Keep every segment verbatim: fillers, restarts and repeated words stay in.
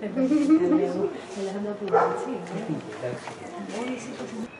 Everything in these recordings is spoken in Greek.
Έλα, θα τα πούμε, έτσι.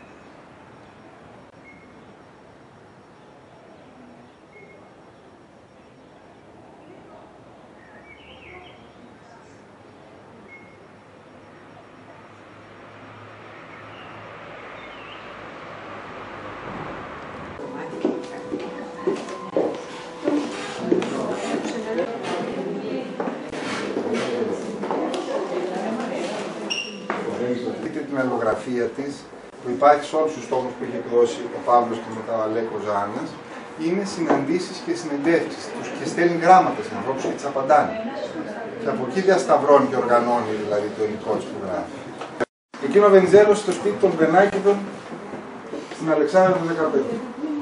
Δείτε την αλληλογραφία της που υπάρχει σε όλους τους τόμους που έχει εκδώσει ο Παύλος και μετά ο Αλέκο Ζάνας. Είναι συναντήσεις και συνεντεύξεις τους και στέλνει γράμματα σε ανθρώπους και τις απαντάνε. Και από εκεί διασταυρώνει και οργανώνει δηλαδή το υλικό της που γράφει. Εκείνο ο Βενιζέλος στο σπίτι των Μπενάκηδων στην Αλεξάνδρα του δεκαπέντε.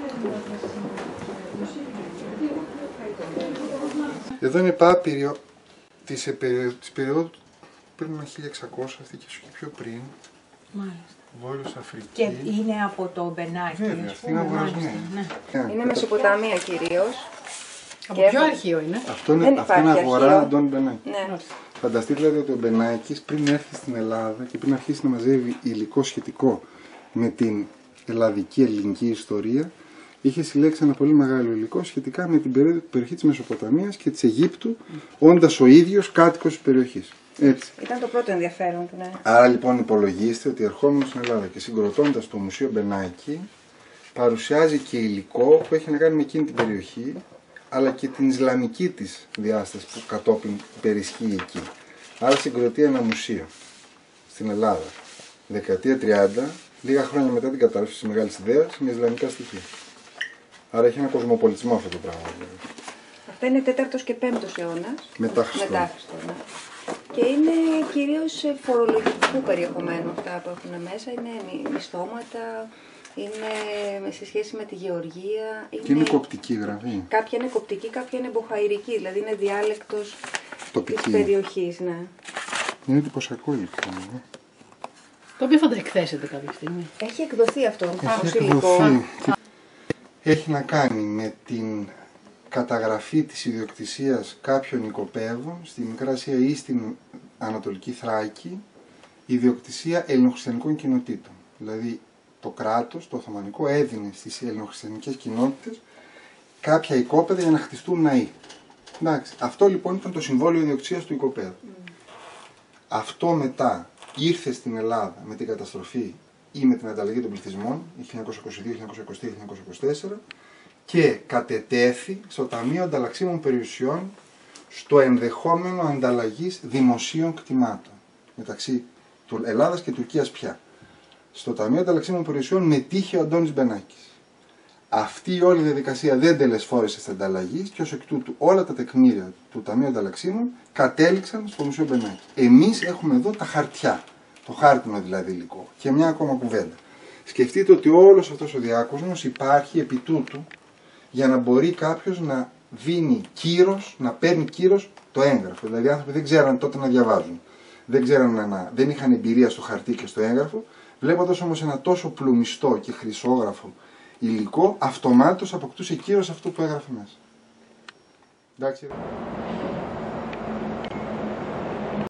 Εδώ είναι πάπυριο της, περίοδου, της περίοδου πριν με χίλια εξακόσια, αυτή και ίσως και πιο πριν. Μάλιστα. Βόρειος Αφρική. Και είναι από το Μπενάκι. Βέβαια, αυτή είναι αγορασμένη. Ναι. Είναι Μεσοποταμία κυρίως. Από ποιο αρχείο είναι? Αυτό είναι, αυτό είναι αγορά Αντών Μπενάκη. Ναι. Φανταστείτε δηλαδή ότι ο Μπενάκης πριν έρθει στην Ελλάδα και πριν αρχίσει να μαζεύει υλικό σχετικό με την ελλαδική ελληνική ιστορία, είχε συλλέξει ένα πολύ μεγάλο υλικό σχετικά με την περιοχή της Μεσοποταμίας και της Αιγύπτου, όντας ο ίδιος κάτοικος της περιοχής. Έτσι. Ήταν το πρώτο ενδιαφέρον του, ναι. Άρα λοιπόν υπολογίστε ότι ερχόμενος στην Ελλάδα και συγκροτώντας το Μουσείο Μπενάκη, παρουσιάζει και υλικό που έχει να κάνει με εκείνη την περιοχή, αλλά και την Ισλαμική της διάσταση που κατόπιν περισχύει εκεί. Άρα συγκροτεί ένα μουσείο στην Ελλάδα, δεκαετία τριάντα, λίγα χρόνια μετά την κατάρρευση της μεγάλης ιδέας, με Ισλαμικά στοιχεία. Άρα έχει ένα κοσμοπολιτισμό αυτό το πράγμα. Αυτά είναι τέταρτος και πέμπτος αιώνας. Μετά Χριστό. Μετά Χριστό, ναι. Και είναι κυρίως φορολογικού περιεχομένου αυτά που έχουν μέσα. Είναι μισθώματα, είναι σε σχέση με τη γεωργία. Είναι... Και είναι κοπτική γραφή. Κάποια είναι κοπτική, κάποια είναι μποχαϊρική, δηλαδή είναι διάλεκτος τοπική της περιοχής. Ναι. Είναι εντυπωσιακό υλικό. Ναι. Το οποίο θα το εκθέσετε κάποια στιγμή. Έχει εκδοθεί αυτό Έχει υλικό. Έχει να κάνει με την καταγραφή της ιδιοκτησίας κάποιων οικοπαίδων στη Μικρά Ασία ή στην Ανατολική Θράκη, ιδιοκτησία ελληνοχριστιανικών κοινοτήτων. Δηλαδή το κράτος, το Οθωμανικό, έδινε στις ελληνοχριστιανικές κοινότητες κάποια οικόπεδα για να χτιστούν ναοί. Εντάξει. Αυτό λοιπόν ήταν το συμβόλαιο ιδιοκτησίας του οικοπαίδου. Mm. Αυτό μετά ήρθε στην Ελλάδα με την καταστροφή ή με την ανταλλαγή των πληθυσμών, χίλια εννιακόσια είκοσι δύο, χίλια εννιακόσια είκοσι τρία, χίλια εννιακόσια είκοσι τέσσερα, και κατετέθη στο Ταμείο Ανταλλαξίμων Περιουσιών στο ενδεχόμενο ανταλλαγής δημοσίων κτημάτων μεταξύ Ελλάδας και Τουρκίας πια. Στο Ταμείο Ανταλλαξίμων Περιουσιών μετήχε ο Αντώνης Μπενάκης. Αυτή η όλη διαδικασία δεν τελεσφόρησε στην ανταλλαγή και ως εκ τούτου όλα τα τεκμήρια του Ταμείου Ανταλλαξίμων κατέληξαν στο Μουσείο Μπενάκη. Εμείς έχουμε εδώ τα χαρτιά, το χάρτινο δηλαδή υλικό. Και μια ακόμα κουβέντα. Σκεφτείτε ότι όλος αυτός ο διάκοσμος υπάρχει επί τούτου για να μπορεί κάποιος να δίνει κύρος, να παίρνει κύρος το έγγραφο. Δηλαδή οι άνθρωποι δεν ξέραν τότε να διαβάζουν. Δεν, ξέραν να, δεν είχαν εμπειρία στο χαρτί και στο έγγραφο. Βλέποντας όμως ένα τόσο πλουμιστό και χρυσόγραφο υλικό, αυτομάτως αποκτούσε κύρος αυτό που έγραφε μέσα. Εντάξει.